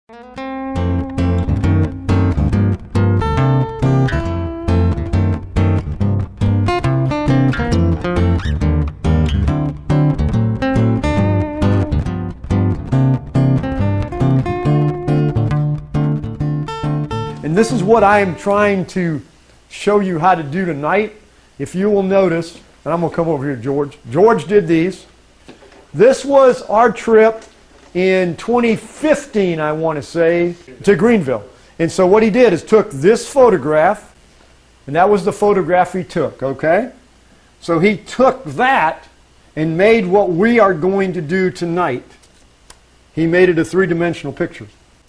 And this is what I am trying to show you how to do tonight. If you will notice, and I'm going to come over here, George. George did these. This was our trip in 2015, I want to say, to Greenville. And so what he did is took this photograph, and that was the photograph he took, okay? So he took that and made what we are going to do tonight. He made it a three-dimensional picture.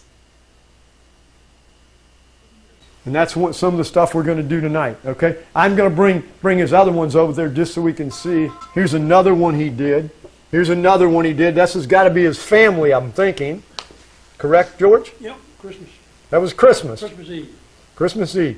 And that's what some of the stuff we're going to do tonight, okay? I'm going to bring his other ones over there just so we can see. Here's another one he did. Here's another one he did. This has got to be his family, I'm thinking. Correct, George? Yep, Christmas. That was Christmas. Christmas Eve. Christmas Eve.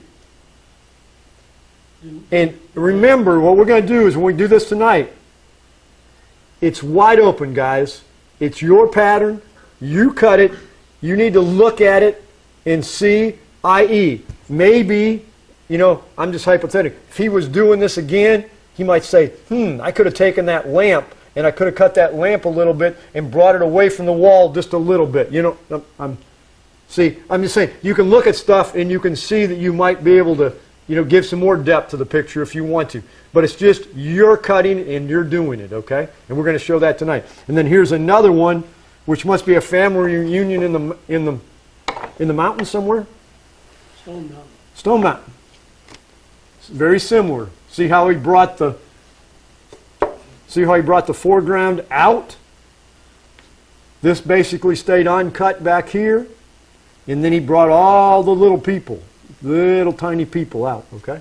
And remember, what we're going to do is when we do this tonight, it's wide open, guys. It's your pattern. You cut it. You need to look at it and see, i.e., maybe, you know, I'm just hypothetical. If he was doing this again, he might say, I could have taken that lamp and I could have cut that lamp a little bit and brought it away from the wall just a little bit. You know, I'm just saying, you can look at stuff and you can see that you might be able to, you know, give some more depth to the picture if you want to. But it's just you're cutting and you're doing it, okay? And we're going to show that tonight. And then here's another one, which must be a family reunion in the mountains somewhere. Stone Mountain. Stone Mountain. It's very similar. See how he brought the foreground out? This basically stayed uncut back here. And then he brought all the little people, little tiny people out, okay?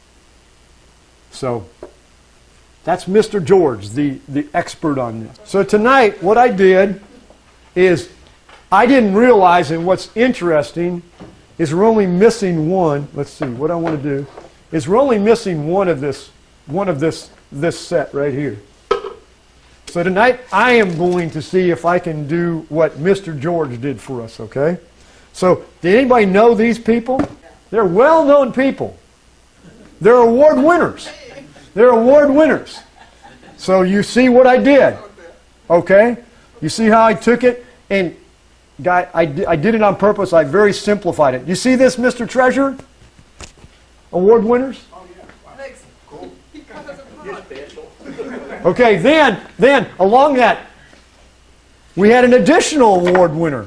So that's Mr. George, the expert on this. So tonight what I did is I didn't realize, and what's interesting is we're only missing one. Let's see, what I want to do is we're only missing one of this set right here. So tonight I am going to see if I can do what Mr. George did for us, okay? So did anybody know these people? They're well-known people. They're award winners. They're award winners. So you see what I did, okay? You see how I took it and I did it on purpose. I very simplified it. You see this, Mr. Treasurer? Award winners? Oh, yeah. Thanks. Cool. You're special. Okay, then, along that, we had an additional award winner.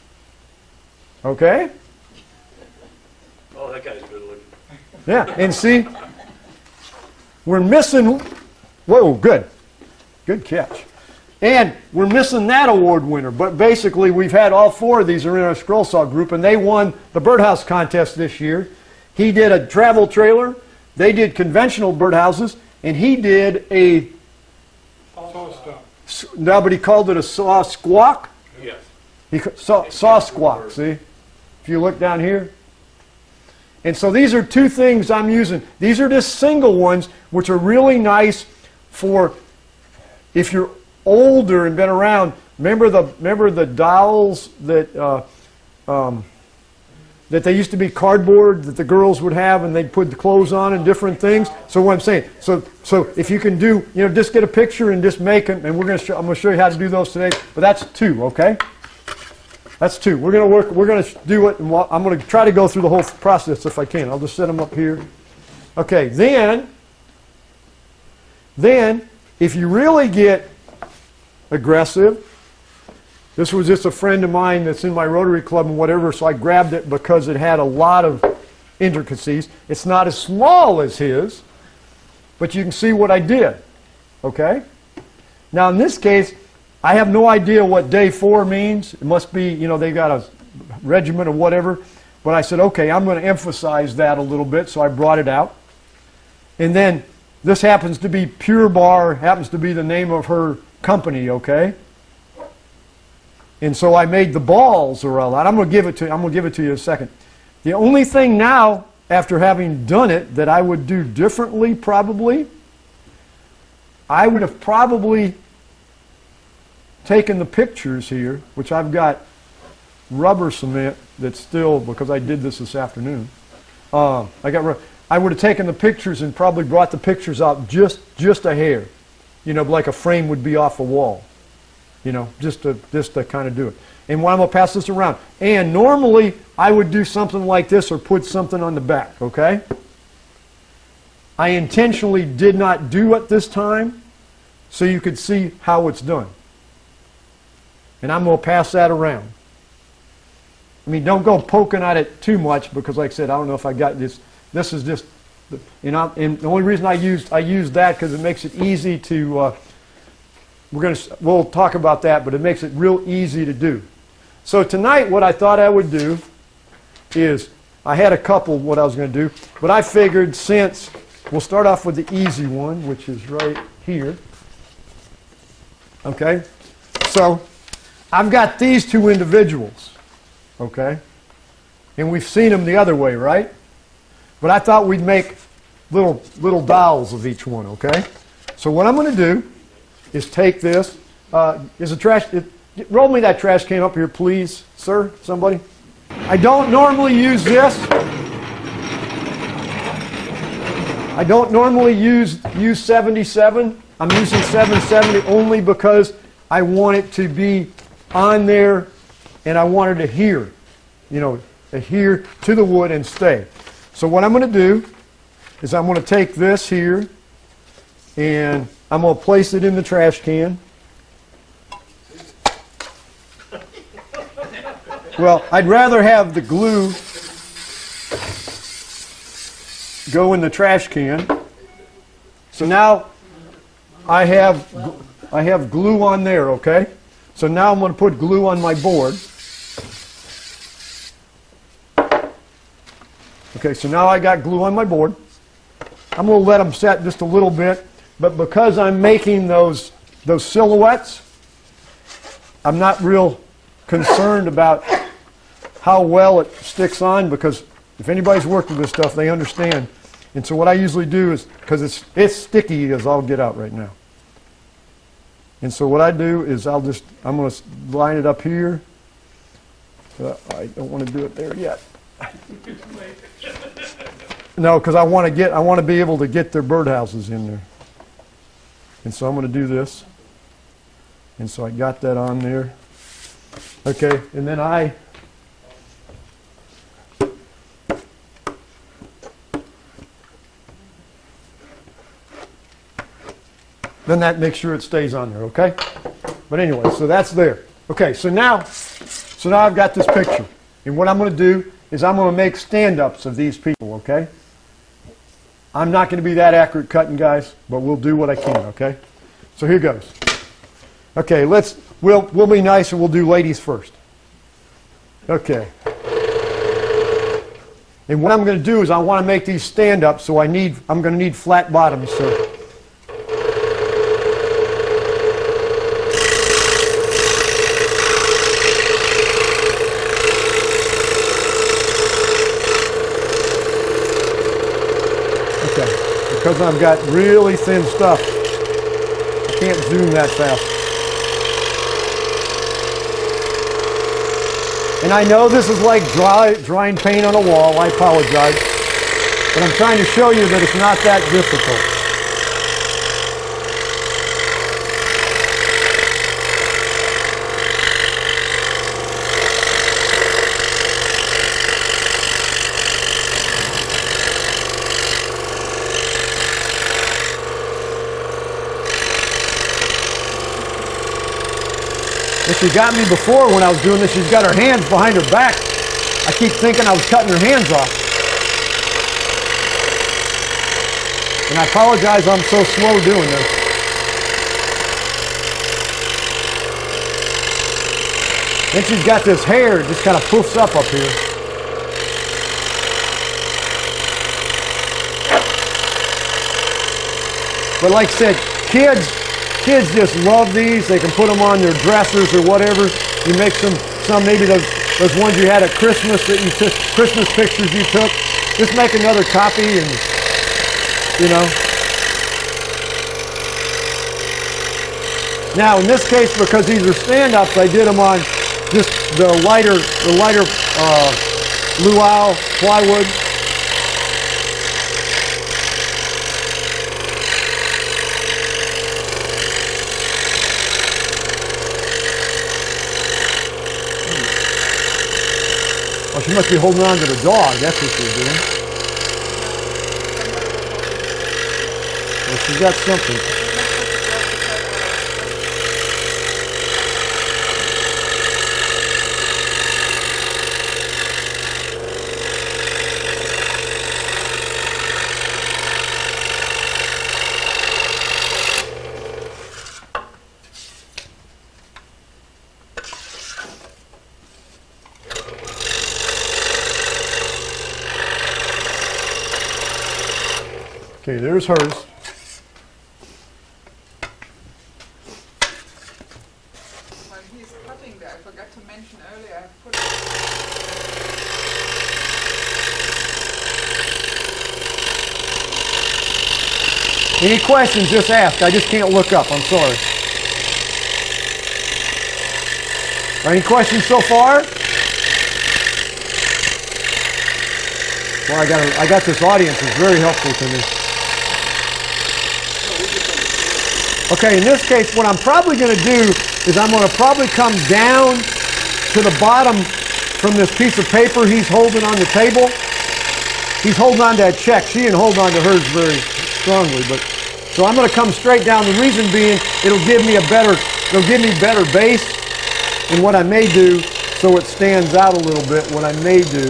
Okay? Oh, that guy's good looking. Yeah, and see, we're missing, whoa, good. Good catch. And we're missing that award winner, but basically we've had all four of these are in our scroll saw group, and they won the birdhouse contest this year. He did a travel trailer, they did conventional birdhouses, and he did a no, but he called it a saw squawk. Yes. He saw squawk, see? If you look down here. And so these are two things I'm using. These are just single ones, which are really nice for if you're older and been around. Remember the dolls that that they used to be cardboard that the girls would have, and they'd put the clothes on and different things. So what I'm saying, so if you can do, you know, just get a picture and just make them, and I'm going to show you how to do those today. But that's two, okay? That's two. We're going to do it, and I'm going to try to go through the whole process if I can. I'll just set them up here. Okay, then if you really get aggressive, this was just a friend of mine that's in my Rotary Club and whatever, so I grabbed it because it had a lot of intricacies. It's not as small as his, but you can see what I did. Okay? Now in this case, I have no idea what day 4 means. It must be, you know, they've got a regiment or whatever. But I said, okay, I'm going to emphasize that a little bit, so I brought it out. And then this happens to be Pure Bar, happens to be the name of her company, okay? And so I made the balls around that. I'm going to give it to you in a second. The only thing now, after having done it, that I would do differently probably, I would have probably taken the pictures here, which I've got rubber cement that's still, because I did this afternoon. I would have taken the pictures and probably brought the pictures out just a hair, you know, like a frame would be off a wall, you know, just to kind of do it. And when I'm going to pass this around, and normally I would do something like this or put something on the back, okay? I intentionally did not do it this time so you could see how it's done. And I'm going to pass that around. I mean, don't go poking at it too much because, like I said, I don't know if I got this. This is just, you know, and the only reason I used that because it makes it easy to. We'll talk about that, but it makes it real easy to do. So tonight, what I thought I would do is I had a couple what I was going to do, but I figured since we'll start off with the easy one, which is right here. Okay, so I've got these two individuals. Okay, and we've seen them the other way, right? But I thought we'd make little dolls of each one. Okay, so what I'm going to do is take this. Roll me that trash can up here, please, sir. Somebody. I don't normally use this. I don't normally use 77. I'm using 770 only because I want it to be on there. And I wanted to adhere, you know, adhere to the wood and stay. So what I'm going to do is I'm going to take this here and I'm going to place it in the trash can. Well, I'd rather have the glue go in the trash can. So now I have glue on there, okay? So now I'm going to put glue on my board. Okay, so now I got glue on my board. I'm going to let them set just a little bit, but because I'm making those silhouettes, I'm not real concerned about how well it sticks on because if anybody's worked with this stuff, they understand. And so what I usually do is, because it's sticky as I'll get out right now. And so what I do is I'm going to line it up here. I don't want to do it there yet. No, because I want to be able to get their birdhouses in there. And so I'm going to do this. And so I got that on there. Okay, and then then that makes sure it stays on there, okay? But anyway, so that's there. Okay, so now I've got this picture. And what I'm going to do is I'm going to make stand-ups of these people, okay? I'm not going to be that accurate cutting, guys, but we'll do what I can, okay? So here goes. Okay, we'll be nice and we'll do ladies first. Okay. And what I'm going to do is I want to make these stand-ups, so I'm going to need flat bottoms, so. Because I've got really thin stuff, I can't zoom that fast. And I know this is like drying paint on a wall, I apologize. But I'm trying to show you that it's not that difficult. If she got me before when I was doing this, she's got her hands behind her back. I keep thinking I was cutting her hands off. And I apologize, I'm so slow doing this. Then she's got this hair, it just kind of poofs up here. But like I said, kids just love these. They can put them on their dressers or whatever. You make some maybe those ones you had at Christmas that you took, Christmas pictures you took. Just make another copy and, you know. Now in this case, because these are stand-ups, I did them on just the lighter luau plywood. Oh, she must be holding on to the dog. That's what she's doing. Well, she's got something. Okay, there's hers. While he's cutting there, I forgot to mention earlier, I put Any questions, just ask. I just can't look up. I'm sorry. Any questions so far? Well, I got this audience. It's very helpful to me. Okay, in this case, what I'm probably going to do is I'm going to probably come down to the bottom from this piece of paper he's holding on the table. He's holding on to that check. She didn't hold on to hers very strongly, but so I'm going to come straight down. The reason being, it'll give me better base. And what I may do, so it stands out a little bit, what I may do.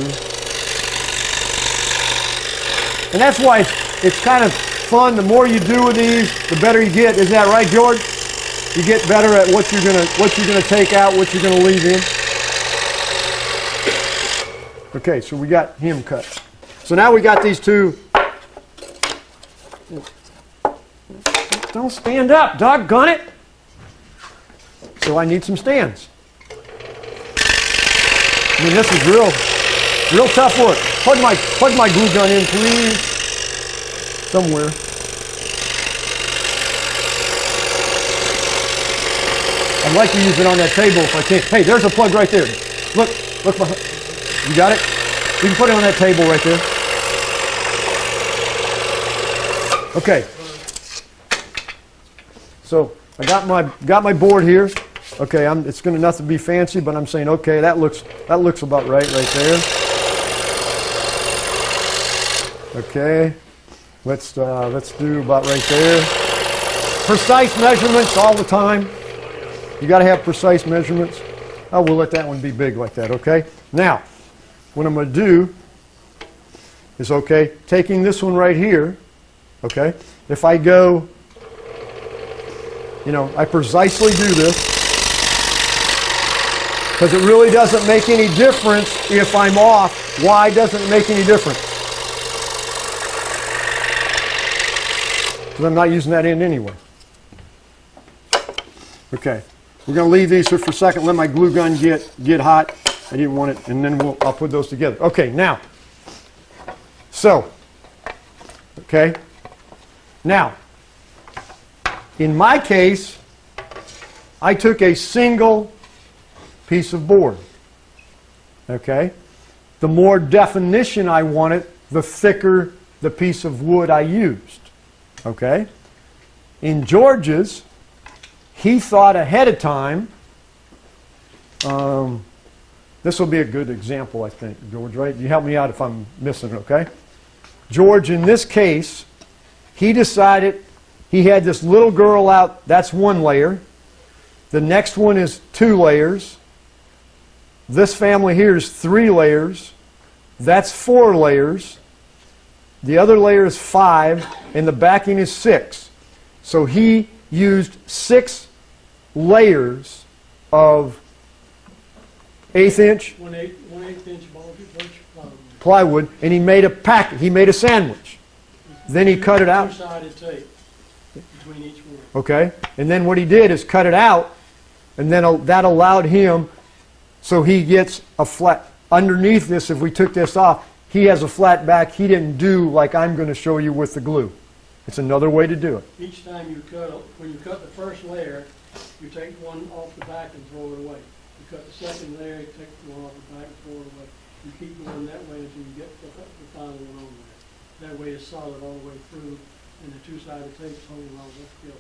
And that's why it's kind of fun. The more you do with these, the better you get. Isn't that right, George? You get better at what you're gonna take out, what you're gonna leave in. Okay, so we got him cut. So now we got these two. Don't stand up, doggone it. So I need some stands. I mean, this is real tough work. Plug my glue gun in, please. Somewhere. I'd like to use it on that table if I can. Hey, there's a plug right there. Look behind. You got it? You can put it on that table right there. Okay. So I got my board here. Okay, it's going to nothing be fancy, but I'm saying okay, that looks about right there. Okay, let's do about right there. Precise measurements all the time. You got to have precise measurements. Oh, we'll let that one be big like that. Okay. Now, what I'm going to do is taking this one right here. Okay, if I go, I precisely do this. Because it really doesn't make any difference if I'm off. Why doesn't it make any difference? Because I'm not using that end anyway. Okay, we're going to leave these here for a second. Let my glue gun get hot. I didn't want it, and then I'll put those together. Okay, now. So, okay. Now, in my case, I took a single piece of board. Okay? The more definition I wanted, the thicker the piece of wood I used. Okay? In George's, he thought ahead of time. This will be a good example, I think, George, right? You help me out if I'm missing it, okay? George, in this case, he decided he had this little girl out. That's one layer. The next one is 2 layers. This family here is 3 layers. That's 4 layers. The other layer is 5, and the backing is 6. So he used 6 layers of 1/8 inch 1/8 inch plywood, and he made a packet. He made a sandwich. Then he cut it out. Two-sided tape between each one. Okay, and then what he did is cut it out, and then that allowed him, so he gets a flat, underneath this, if we took this off, he has a flat back. He didn't do like I'm going to show you with the glue. It's another way to do it. Each time you cut, when you cut the first layer, you take one off the back and throw it away. cut the second layer, you take the one off the back and throw it away. You keep going that way until you get the final one on there. That way it's solid all the way through, and the two-sided tape's holding all that together.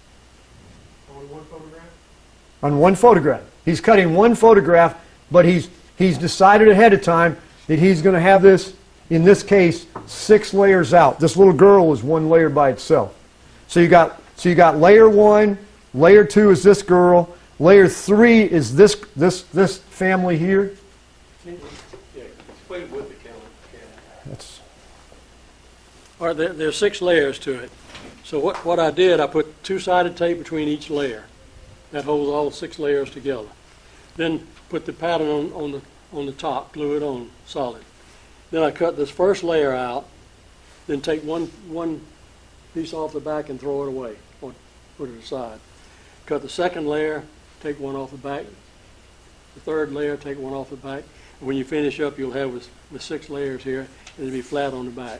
Only one photograph? On one photograph. He's cutting one photograph, but he's decided ahead of time that he's going to have this, in this case, 6 layers out. This little girl is 1 layer by itself. So you got layer 1, layer 2 is this girl, layer 3 is this family here. Yeah, explain with the camera. That's All right, there's 6 layers to it. So what I did, I put two-sided tape between each layer. That holds all 6 layers together. Then put the pattern on the top, glue it on solid. Then I cut this first layer out, then take one piece off the back and throw it away, or put it aside. Cut the second layer, take one off the back. The third layer, take one off the back. And when you finish up, you'll have with 6 layers here, and it'll be flat on the back.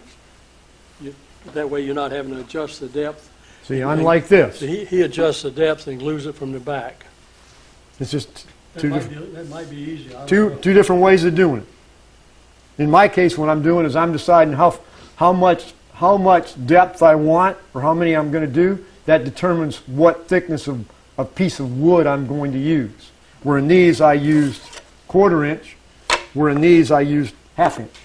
That way you're not having to adjust the depth. See, unlike this. So he adjusts the depth and glues it from the back. It's just That might be easy. I don't two know. different ways of doing it. In my case, what I'm doing is I'm deciding how much depth I want or how many I'm going to do. That determines what thickness of a piece of wood I'm going to use. Where in these I used 1/4 inch, where in these I used 1/2 inch.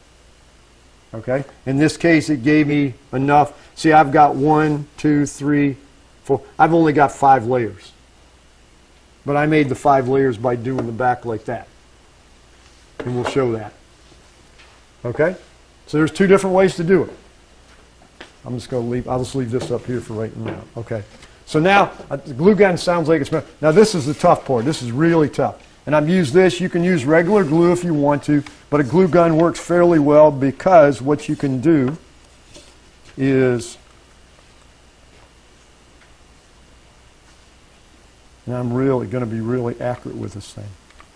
Okay? In this case, it gave me enough. See, I've got 1, 2, 3, 4. I've only got 5 layers. But I made the 5 layers by doing the back like that. And we'll show that. Okay? So there's 2 different ways to do it. I'm just going to leave, I'll just leave this up here for right now. Okay. So now, the glue gun sounds like it's, now this is the tough part. This is really tough. And I've used this. You can use regular glue if you want to, but a glue gun works fairly well because what you can do is, and I'm really going to be really accurate with this thing.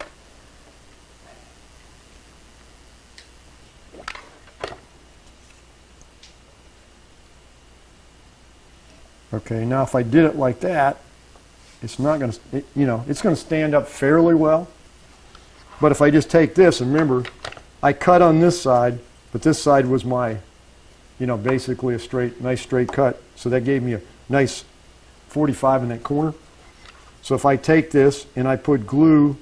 Okay, now if I did it like that, it's not going to, it's going to stand up fairly well. But if I just take this, and remember, I cut on this side, but this side was my, basically a nice straight cut. So that gave me a nice 45 in that corner. So if I take this and I put glue,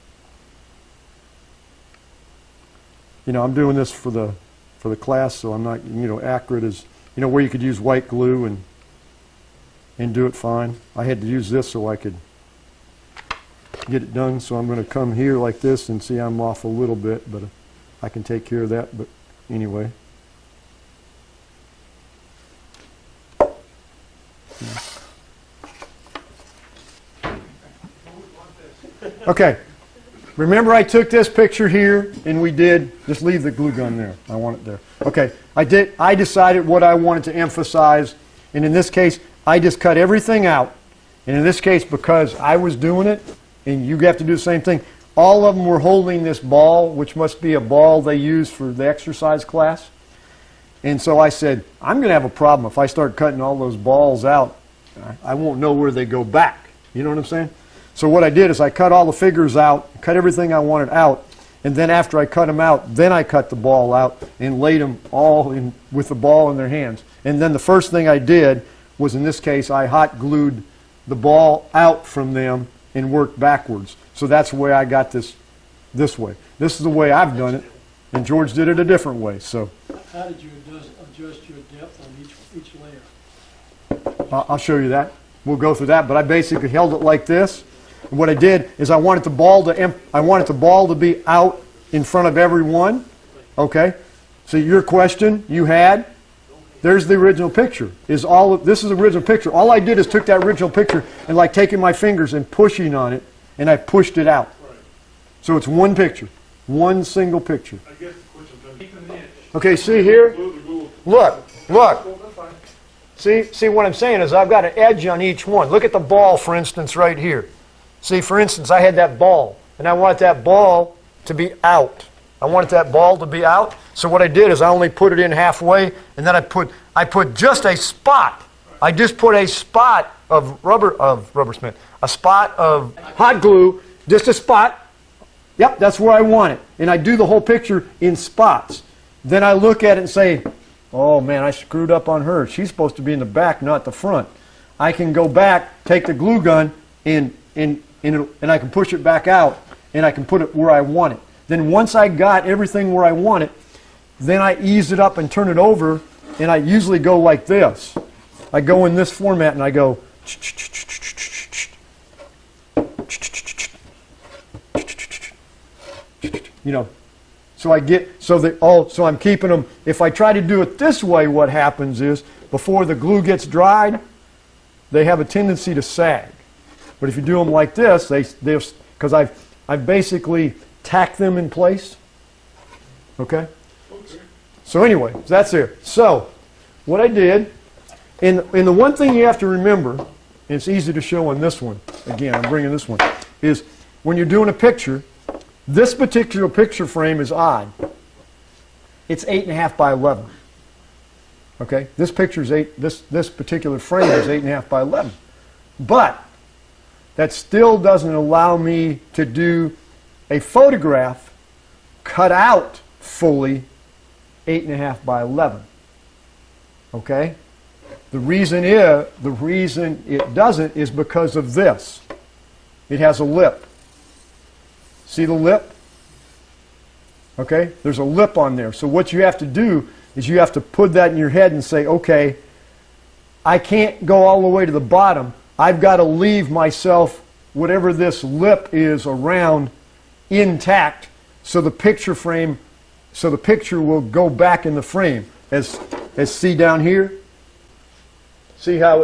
I'm doing this for the class, so I'm not, accurate as, where you could use white glue and do it fine. I had to use this so I could get it done. So I'm going to come here like this and see I'm off a little bit, but I can take care of that. But anyway. Okay. Remember I took this picture here and we did, just leave the glue gun there. I want it there. Okay. I decided what I wanted to emphasize, and in this case, I just cut everything out. And in this case, because I was doing it, and you have to do the same thing, all of them were holding this ball, which must be a ball they use for the exercise class. And so I said, I'm going to have a problem if I start cutting all those balls out. I won't know where they go back. You know what I'm saying? So what I did is I cut all the figures out, cut everything I wanted out, and then after I cut them out, then I cut the ball out and laid them all in with the ball in their hands. And then the first thing I did was, in this case, I hot glued the ball out from them and worked backwards. So that's the way I got this way. This is the way I've done it, and George did it a different way. So How did you adjust your depth on each layer? I'll show you that. We'll go through that, but I basically held it like this. And what I did is I wanted the ball to be out in front of everyone. Okay? So your question you had, there's the original picture. This is the original picture. All I did is took that original picture and like taking my fingers and pushing on it, and I pushed it out. So it's one picture, one single picture. I guess the question is, Okay, see here? Look. See what I'm saying is I've got an edge on each one. Look at the ball, for instance, right here. See, for instance, I had that ball, and I wanted that ball to be out. I wanted that ball to be out. So what I did is I only put it in halfway, and then I put just a spot. I just put a spot of rubber cement, a spot of hot glue just a spot. Yep, that's where I want it. And I do the whole picture in spots. Then I look at it and say, oh man, I screwed up on her. She's supposed to be in the back, not the front. I can go back, take the glue gun, and I can push it back out, and I can put it where I want it. Then once I got everything where I want it, then I ease it up and turn it over, and I usually go like this. I go in this format, and I go, you know, so I get, so I'm keeping them. If I try to do it this way, what happens is, before the glue gets dried, they have a tendency to sag. But if you do them like this, because I've basically tacked them in place. Okay? So anyway, that's there. So what I did, and the one thing you have to remember, and it's easy to show on this one, again, I'm bringing this one, is when you're doing a picture, this particular picture frame is odd. It's 8.5 by 11. Okay? This picture's this particular frame is 8.5 by 11. But that still doesn't allow me to do a photograph cut out fully 8.5 by 11. Okay? The reason it doesn't is because of this. It has a lip. See the lip? Okay? There's a lip on there. So what you have to do is you have to put that in your head and say, okay, I can't go all the way to the bottom. I've got to leave myself whatever this lip is around intact so the picture will go back in the frame. As see down here? See how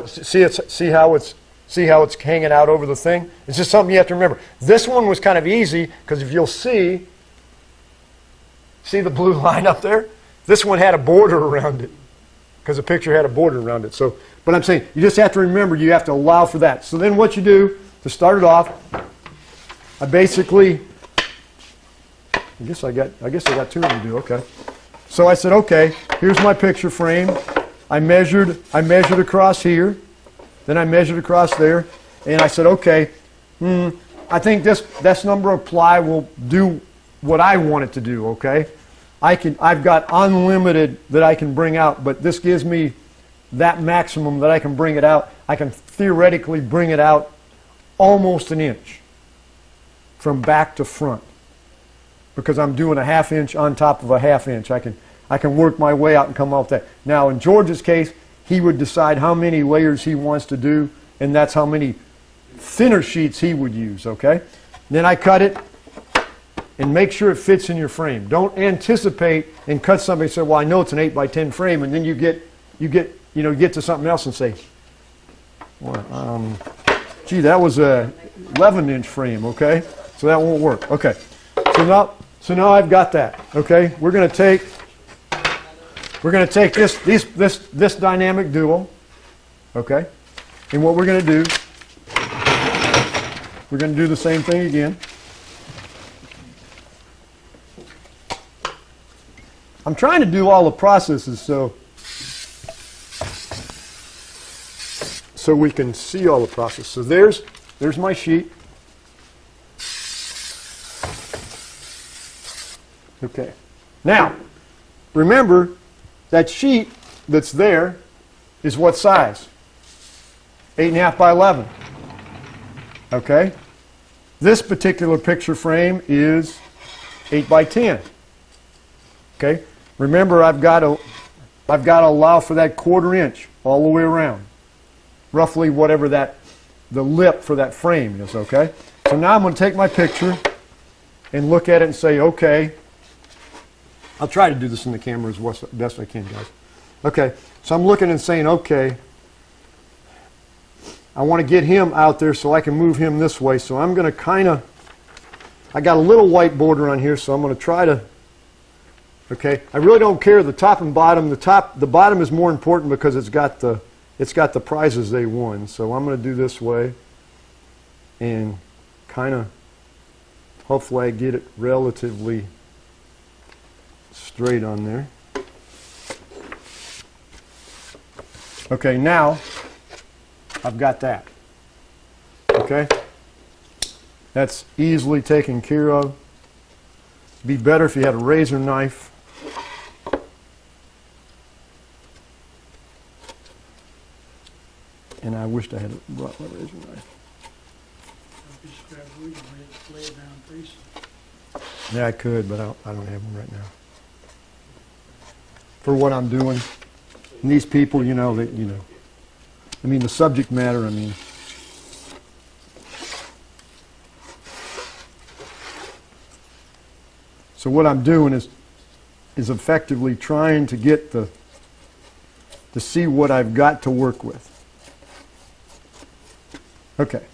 it's hanging out over the thing? It's just something you have to remember. This one was kind of easy because if you'll see the blue line up there? This one had a border around it because the picture had a border around it. So, but I'm saying you just have to remember you have to allow for that. So then what you do to start it off, I basically, I guess I got two to do. Okay. So I said, okay, here's my picture frame. I measured across here, then I measured across there, and I said, okay, I think this number of ply will do what I want it to do. Okay, I've got unlimited that I can bring out, but this gives me that maximum that I can bring it out. I can theoretically bring it out almost an inch from back to front because I'm doing a 1/2 inch on top of a 1/2 inch. I can work my way out and come off that. Now in George's case, he would decide how many layers he wants to do, and that's how many thinner sheets he would use. Okay, then I cut it and make sure it fits in your frame. Don't anticipate and cut something and say, well, I know it's an 8 by 10 frame, and then you get to something else and say, well, gee, that was a 11-inch frame. Okay, so that won't work. Okay, so now I've got that. Okay, we're going to take this dynamic duo. Okay, and what we're going to do, we're going to do the same thing again. I'm trying to do all the processes so we can see all the processes. So there's my sheet. Okay. Now, remember that sheet that's there is what size? 8.5 by 11. Okay. This particular picture frame is 8 by 10. Okay. Remember, I've got to allow for that 1/4 inch all the way around, roughly whatever the lip for that frame is. Okay. So now I'm going to take my picture and look at it and say, okay. I'll try to do this in the camera as best I can, guys. Okay. So I'm looking and saying, okay, I want to get him out there so I can move him this way. So I'm going to I got a little white border on here, so I'm going to try to. Okay, I really don't care the top and bottom. The bottom is more important because it's got the prizes they won. So I'm going to do this way, and kind of hopefully I get it relatively straight on there. Okay, now I've got that. Okay, That's easily taken care of. Be better if you had a razor knife. And I wished I had brought my razor knife. Yeah, I could, but I don't have them right now. For what I'm doing, and these people, you know, I mean, the subject matter, I mean. So what I'm doing is effectively trying to get to see what I've got to work with. Okay.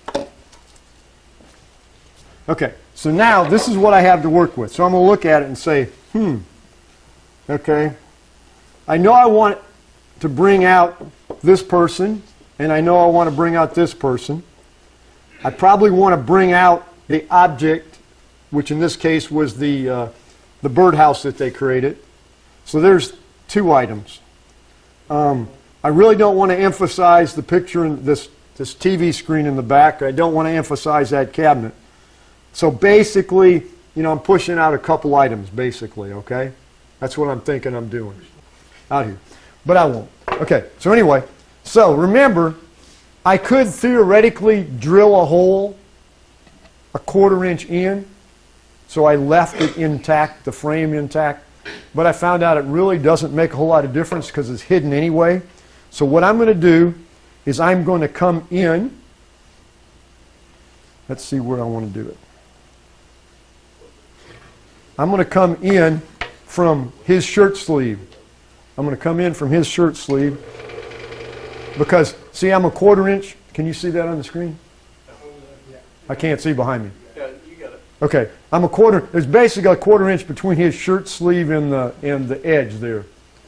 Okay, so now this is what I have to work with. So I'm going to look at it and say, okay, I know I want to bring out this person, and I know I want to bring out this person. I probably want to bring out the object, which in this case was the birdhouse that they created. So there's two items. I really don't want to emphasize the picture in this TV screen in the back. I don't want to emphasize that cabinet. So basically, you know, I'm pushing out a couple items, basically, okay? That's what I'm thinking I'm doing out here. But I won't. Okay, so anyway, so remember, I could theoretically drill a hole a 1/4 inch in, so I left it intact, the frame intact. But I found out it really doesn't make a whole lot of difference because it's hidden anyway. So what I'm going to do is I'm going to come in. Let's see where I want to do it. I'm going to come in from his shirt sleeve. I'm going to come in from his shirt sleeve because, see, I'm a 1/4 inch. Can you see that on the screen? I can't see behind me. Yeah, you got it. Okay, I'm a 1/4. There's basically a 1/4 inch between his shirt sleeve and the edge there.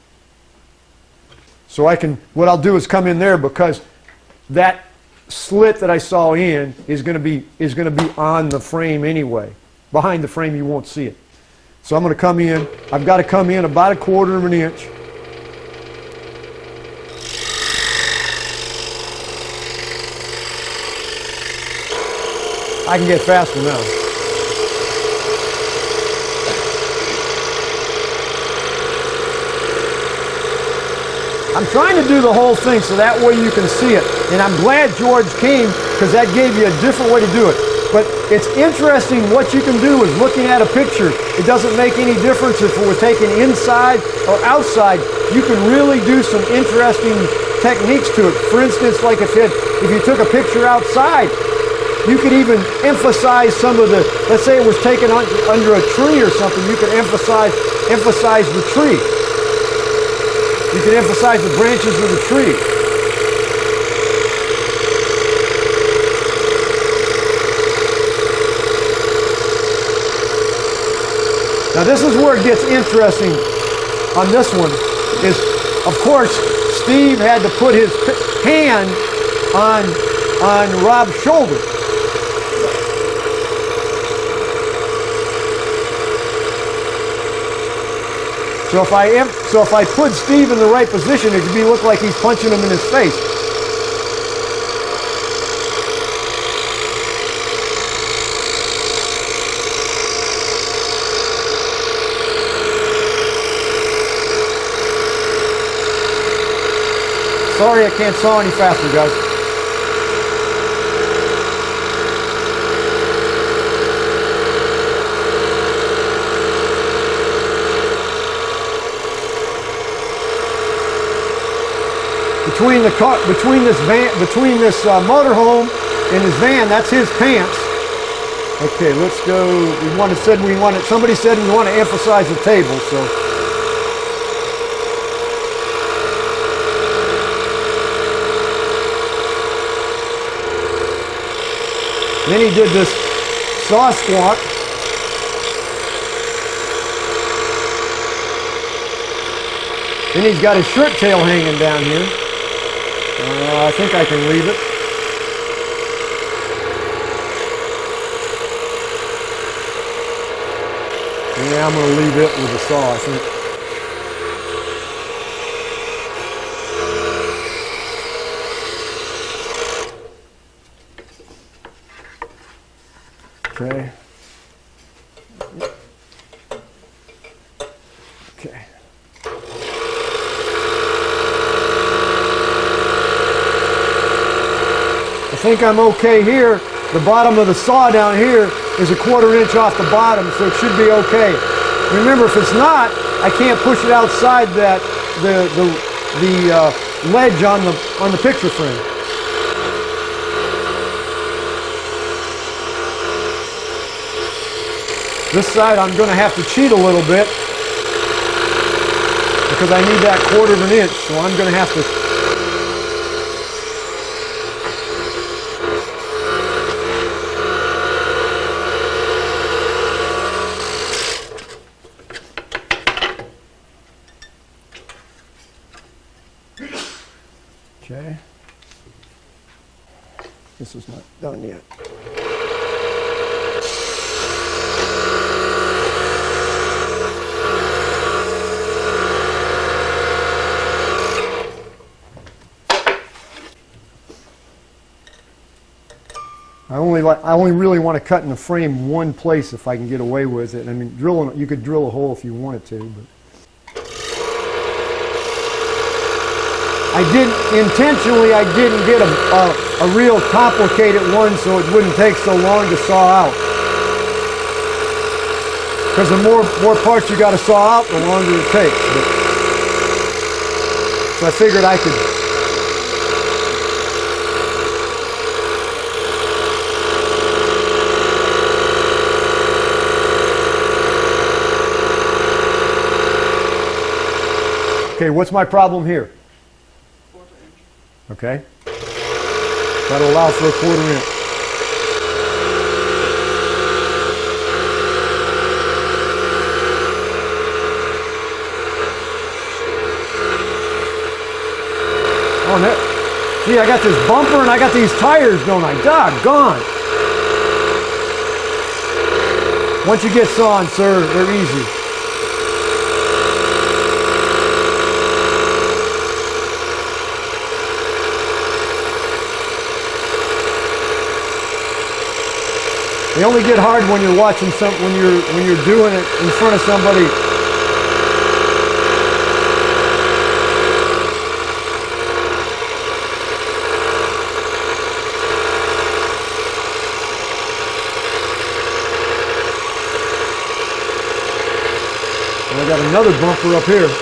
So I can. What I'll do is come in there because that slit that I saw in is going to be on the frame anyway. Behind the frame, you won't see it. So I'm going to come in. I've got to come in about a 1/4 inch. I can get faster now. I'm trying to do the whole thing so that way you can see it. And I'm glad George came because that gave you a different way to do it. But it's interesting what you can do is looking at a picture. It doesn't make any difference if it was taken inside or outside. You can really do some interesting techniques to it. For instance, like if you took a picture outside, you could even emphasize some of the, let's say it was taken under a tree or something, you could emphasize the tree. You can emphasize the branches of the tree. Now this is where it gets interesting on this one, is of course Steve had to put his hand on Rob's shoulder. So if I put Steve in the right position, it could look like he's punching him in his face. Sorry, I can't saw any faster, guys. Between this motorhome and his van, that's his pants. Okay, let's go. Somebody said we want to emphasize the table, so. Then he did this saw squat. Then he's got his shirt tail hanging down here. I think I can leave it. Yeah, I'm going to leave it with the saw, I think. Okay. Okay. I think I'm okay here. The bottom of the saw down here is 1/4 inch off the bottom, so it should be okay. Remember, if it's not, I can't push it outside that the ledge on the picture frame. This side I'm going to have to cheat a little bit because I need that 1/4 inch, so I'm going to have to. Okay. This is not done yet. I only really want to cut in the frame one place if I can get away with it. I mean, you could drill a hole if you wanted to, but I didn't get a real complicated one so it wouldn't take so long to saw out. Because the more parts you got to saw out, the longer it takes. So I figured I could. Okay, what's my problem here? 1/4 inch. Okay. That'll allow for 1/4 inch. Oh, no. Gee, I got this bumper and I got these tires, don't I? Doggone. Once you get sawing, sir, they're easy. They only get hard when you're watching when you're doing it in front of somebody. And I got another bumper up here.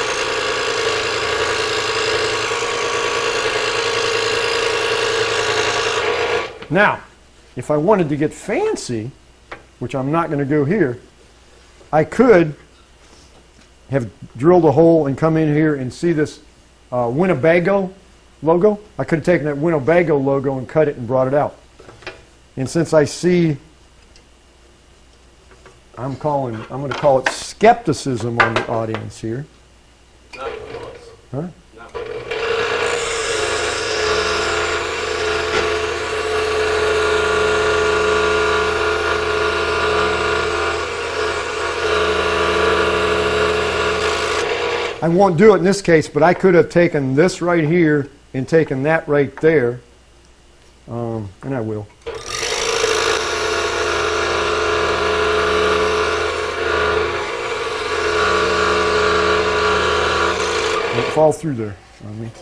Now, if I wanted to get fancy, which I'm not going to go here, I could have drilled a hole and come in here and see this Winnebago logo. I could have taken that Winnebago logo and cut it and brought it out. And since I see, I'm going to call it skepticism on the audience here. Not with us. Huh? Not with us. I won't do it in this case, but I could have taken this right here and taken that right there, and I will. Don't fall through there on me.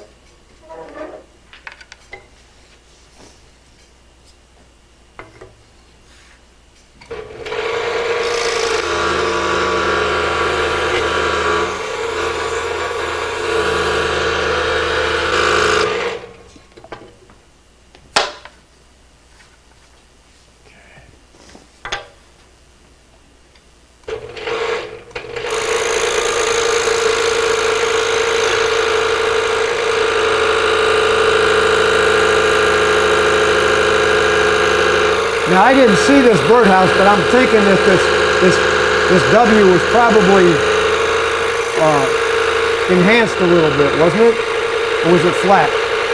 Now I didn't see this birdhouse, but I'm thinking that this W was probably enhanced a little bit, wasn't it? Or was it flat?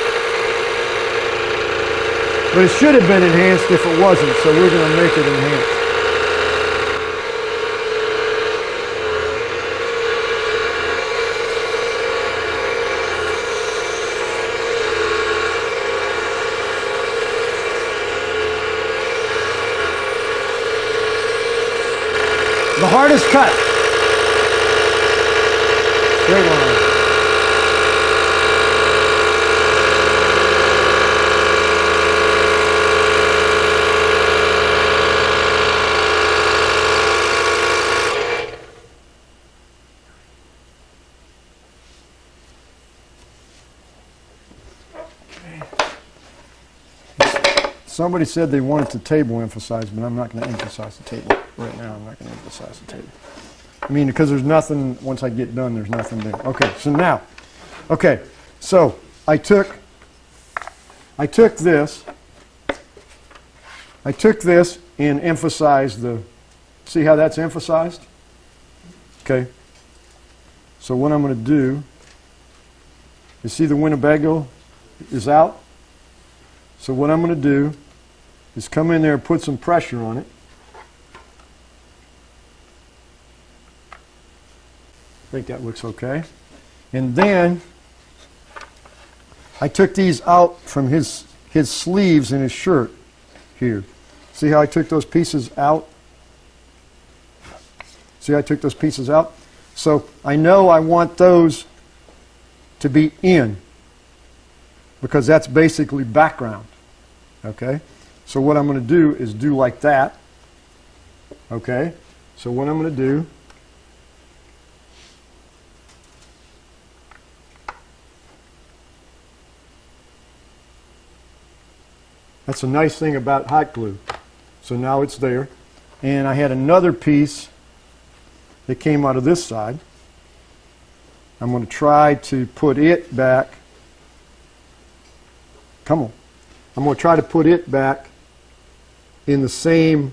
But it should have been enhanced if it wasn't, so we're going to make it enhanced. hardest cut. Straight line. Somebody said they wanted the table emphasized, but I'm not going to emphasize the table right now. I'm not going to emphasize the table. I mean, because there's nothing, once I get done, there's nothing there. Okay, so now, okay, so I took this and emphasized the, see how that's emphasized? Okay, so what I'm going to do, you see the Winnebago is out? So what I'm going to do is come in there and put some pressure on it. I think that looks okay. And then I took these out from his sleeves in his shirt here. See how I took those pieces out? See how I took those pieces out? So I know I want those to be in, because that's basically background. Okay? So what I'm going to do is do like that. Okay? So what I'm going to do, that's a nice thing about hot glue. So now it's there. And I had another piece that came out of this side. I'm going to try to put it back. Come on. I'm going to try to put it back in the same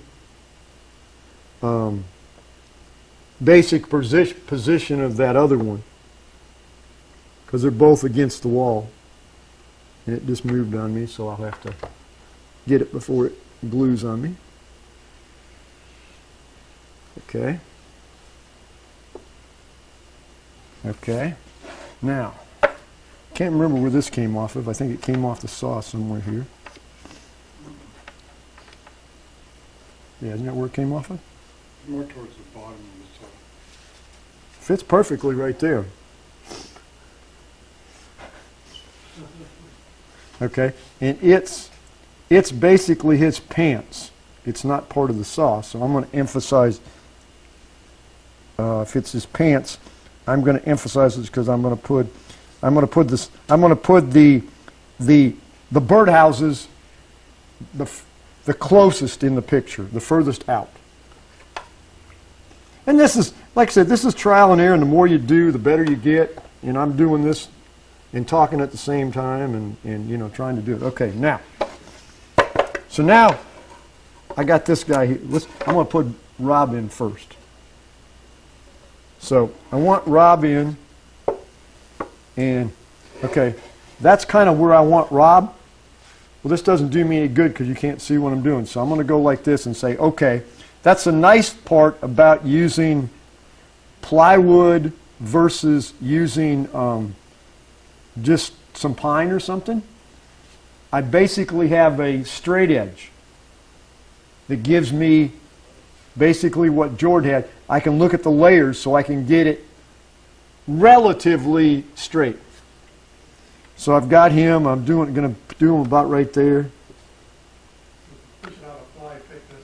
basic position of that other one, because they're both against the wall. And it just moved on me, so I'll have to get it before it glues on me. Okay. Okay. Now, can't remember where this came off of. I think it came off the saw somewhere here. Yeah, isn't that where it came off of? More towards the bottom of the saw. Fits perfectly right there. Okay, and it's basically his pants. It's not part of the saw, so I'm going to emphasize. If it's his pants, I'm going to emphasize this because I'm going to put the birdhouses the closest in the picture, the furthest out. And this is, like I said, this is trial and error, and the more you do, the better you get. And I'm doing this and talking at the same time and you know, trying to do it. Okay, now. So now I got this guy here. I'm going to put Rob in first. So I want Rob in, and okay, that's kind of where I want Rob. Well, this doesn't do me any good because you can't see what I'm doing. So I'm going to go like this and say, okay, that's a nice part about using plywood versus using just some pine or something. I basically have a straight edge that gives me basically what George had. I can look at the layers so I can get it relatively straight. So I've got him. I'm going to do him about right there. Push it out a fly thickness.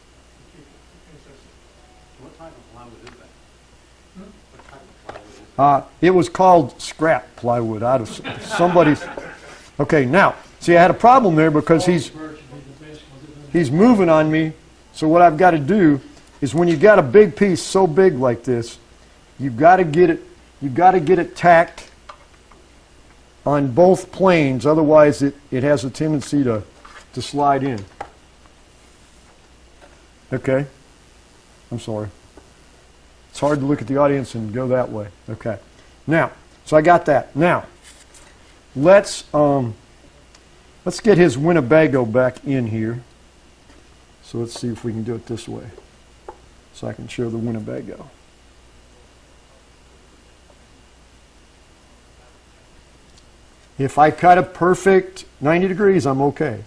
What type of plywood is that? What type of plywood is that? It was called scrap plywood out of somebody's. Okay, now, see, I had a problem there because he's moving on me. So what I've got to do is, when you got a big piece so big like this, you've got to get it tacked on both planes, otherwise it has a tendency to slide in. Okay? I'm sorry. It's hard to look at the audience and go that way. Okay. Now, so I got that. Now, let's get his Winnebago back in here. So let's see if we can do it this way, so I can show the Winnebago. If I cut a perfect 90 degrees, I'm okay.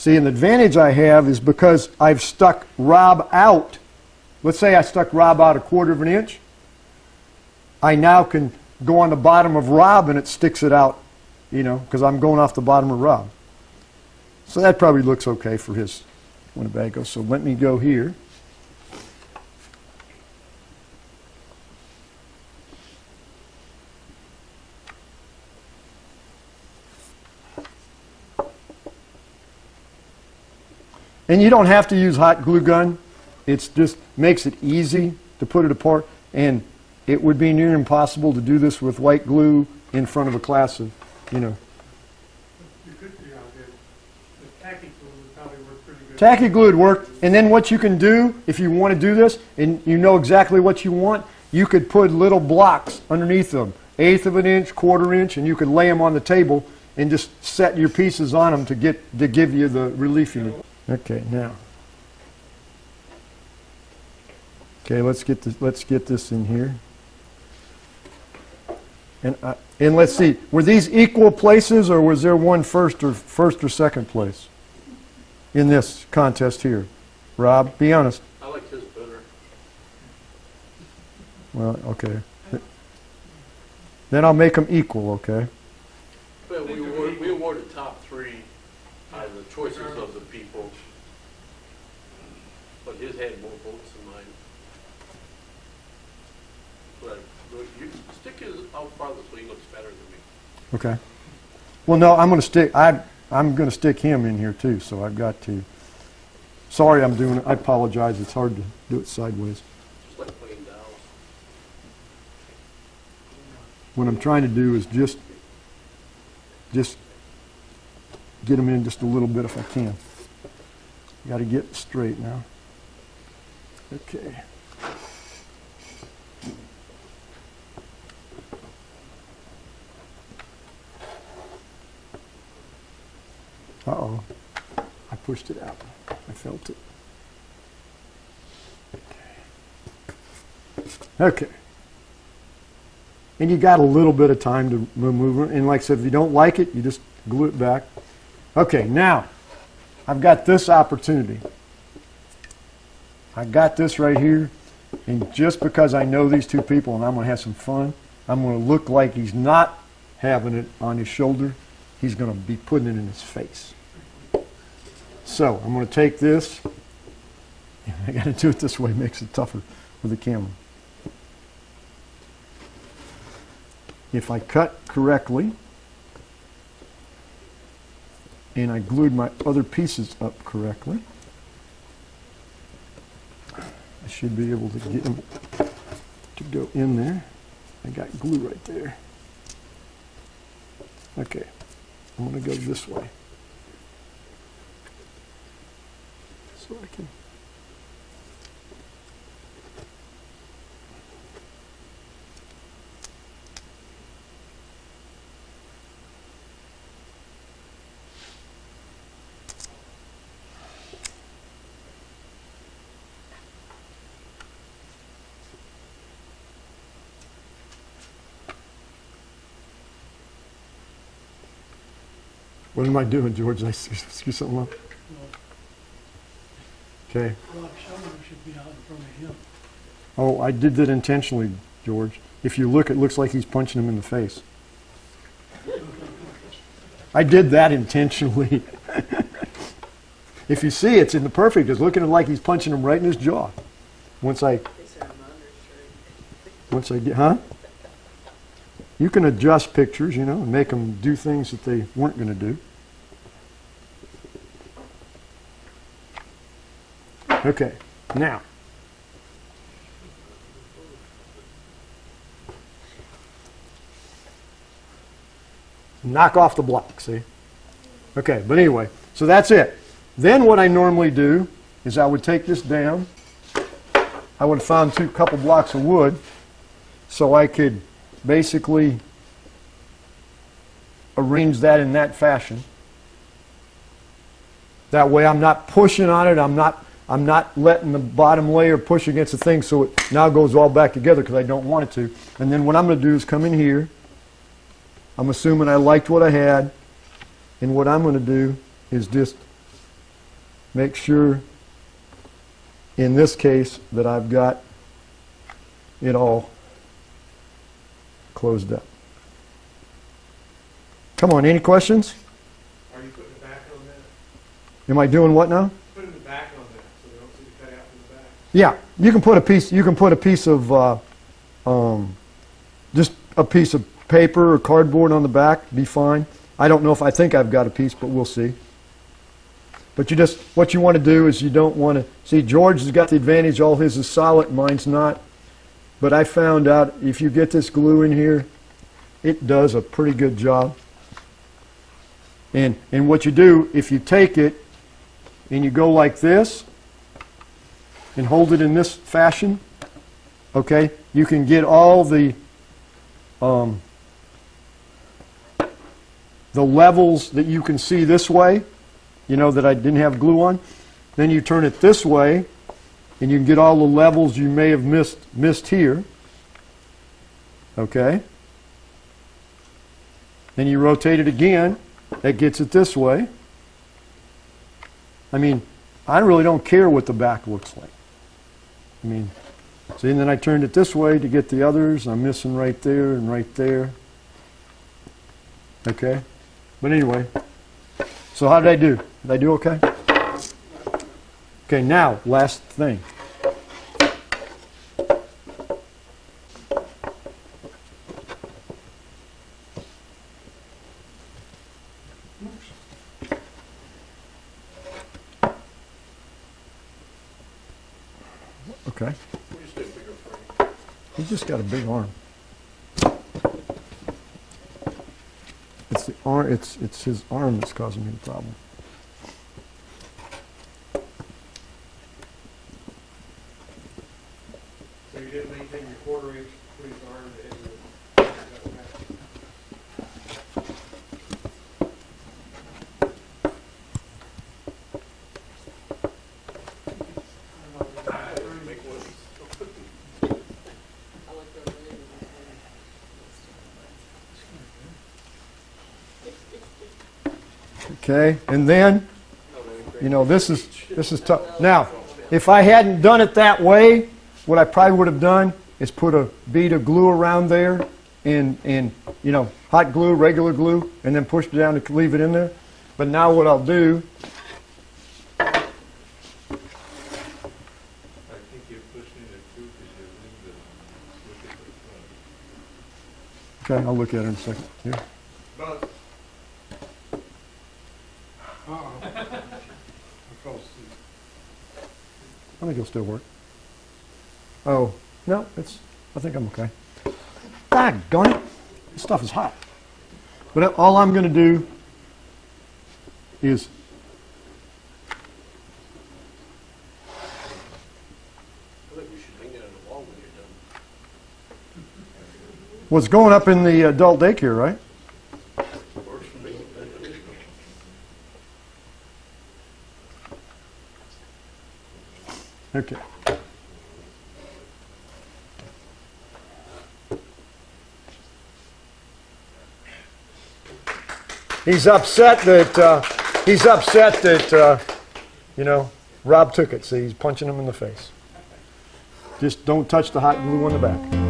See, an advantage I have is because I've stuck Rob out. Let's say I stuck Rob out 1/4 of an inch. I now can go on the bottom of Rob and it sticks it out, you know, because I'm going off the bottom of Rob. So that probably looks okay for his Winnebago. So let me go here. And you don't have to use hot glue gun. It just makes it easy to put it apart. And it would be near impossible to do this with white glue in front of a class of, you know. You could, you know, the tacky glue would probably work pretty good. Tacky glue would work. And then what you can do, if you want to do this, and you know exactly what you want, you could put little blocks underneath them, 1/8 of an inch, 1/4 inch, and you could lay them on the table and just set your pieces on them to give you the relief you need. Okay, now. Okay, let's get this in here. And let's see, were these equal places, or was there one first or second place in this contest here? Rob, be honest. I like his better. Well, okay. Then I'll make them equal, okay? But we awarded top 3 out of the choices of the people. But his had more votes than mine. But you stick his out farther so he looks better than me. Okay. Well, no, I'm going to stick him in here too, so I've got to. Sorry, I'm doing it. I apologize. It's hard to do it sideways. Just like playing dolls. What I'm trying to do is just get them in just a little bit if I can. Got to get straight now. Okay. Uh-oh. I pushed it out. I felt it. Okay. And you got a little bit of time to remove it. And like I said, if you don't like it, you just glue it back. Okay, now, I've got this opportunity. I got this right here. And just because I know these two people and I'm going to have some fun, I'm going to look like he's not having it on his shoulder. He's going to be putting it in his face. So I'm going to take this. I got to do it this way. It makes it tougher with the camera. If I cut correctly and I glued my other pieces up correctly, I should be able to get them to go in there. I got glue right there. Okay, I'm going to go this way. So I can... What am I doing, George? Did I screw something up? Okay. Rob Sumner should be out in front of him. Oh, I did that intentionally, George. If you look, it looks like he's punching him in the face. I did that intentionally. If you see, it's in the perfect. It's looking like he's punching him right in his jaw. Once I get, huh? You can adjust pictures, you know, and make them do things that they weren't going to do. Okay, now. Knock off the block, see? Okay, but anyway, so that's it. Then what I normally do is I would take this down. I would have found a couple blocks of wood so I could basically arrange that in that fashion. That way I'm not pushing on it, I'm not letting the bottom layer push against the thing so it now goes all back together because I don't want it to. And then what I'm going to do is come in here. I'm assuming I liked what I had, and what I'm going to do is just make sure in this case that I've got it all closed up. Come on, any questions? Are you putting it back on that? Am I doing what now? Putting it back on that so they don't see the cutout from the back. Yeah, you can put a piece. You can put a piece of just a piece of paper or cardboard on the back. Be fine. I don't know if I think I've got a piece, but we'll see. But you just what you want to do is you don't want to see. George has got the advantage. All his is solid. Mine's not. But I found out if you get this glue in here, it does a pretty good job. And what you do, if you take it and you go like this and hold it in this fashion, okay, you can get all the levels that you can see this way, you know, that I didn't have glue on. Then you turn it this way, and you can get all the levels you may have missed here. Okay. Then you rotate it again. That gets it this way. I mean, I really don't care what the back looks like. I mean, see, and then I turned it this way to get the others. I'm missing right there and right there. Okay. But anyway, so how did I do? Did I do okay? Okay, now, last thing. Okay. He's just got a big arm. It's the arm. It's his arm that's causing me the problem. So you didn't maintain your quarter-inch with his arm to hit your Okay, and then, you know, this is tough. Now, if I hadn't done it that way, what I probably would have done is put a bead of glue around there and you know, hot glue, regular glue, and then pushed it down to leave it in there. But now what I'll do, I think you're pushing it too because you're leaving the look at the front. okay, I'll look at it in a second. Here. But I think it'll still work. Oh, no, I think I'm okay. Doggone it. This stuff is hot. But all I'm going to do is I think you should hang it on the wall when you're done. what's going up in the adult daycare, right? Works for me. Okay. He's upset that you know, Rob took it. See, he's punching him in the face. Just don't touch the hot glue on the back.